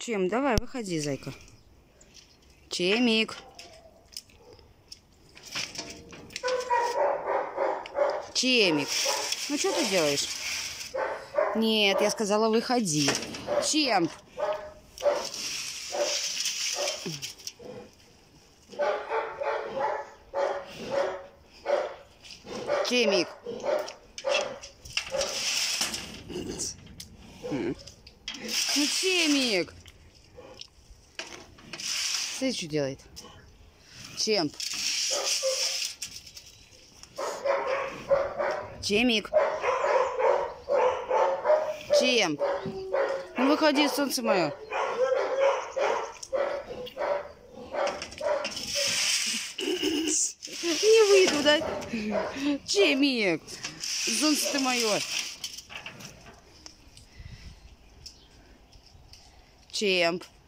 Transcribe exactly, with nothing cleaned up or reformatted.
Чем? Давай, выходи, зайка. Чемик. Чемик. Ну, что ты делаешь? Нет, я сказала, выходи. Чемп. Чемик. Ну, Чемик. Смотри, что делает. Чемп. Чемик. Чемп. Ну, выходи, солнце мое. Не выйду, да? Чемик. Солнце ты мое. Чемп.